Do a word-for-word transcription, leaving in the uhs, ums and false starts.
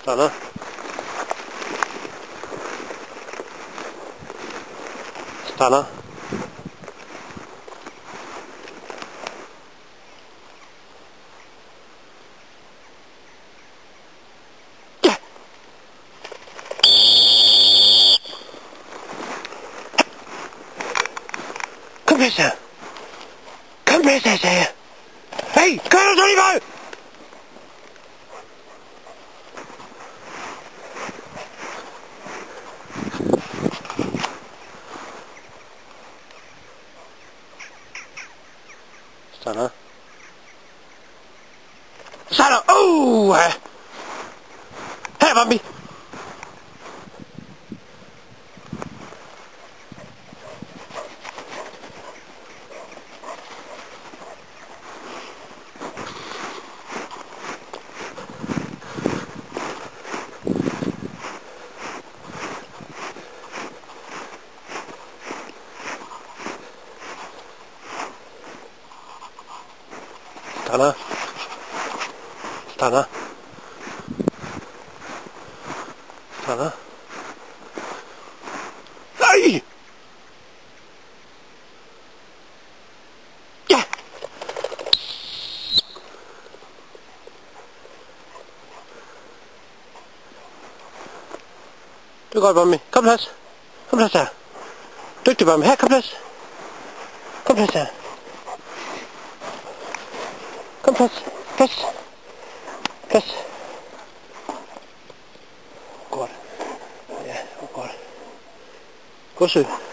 Sådan. Sådan. Ja. Kom med så. Kom med så, sagde jeg. Hey, kør du så lige vej! Sådan. Sådan. Uh! Her, Bambi! Stanna. Stanna. Stanna. Nej! Ja! Det er godt, Bambi. Kom plads. Kom plads her. Dygtig, Bambi. Her, kom plads. Kom plads her. Kom plads. Plads. Plads. Godt. Ja, godt. Godt sø.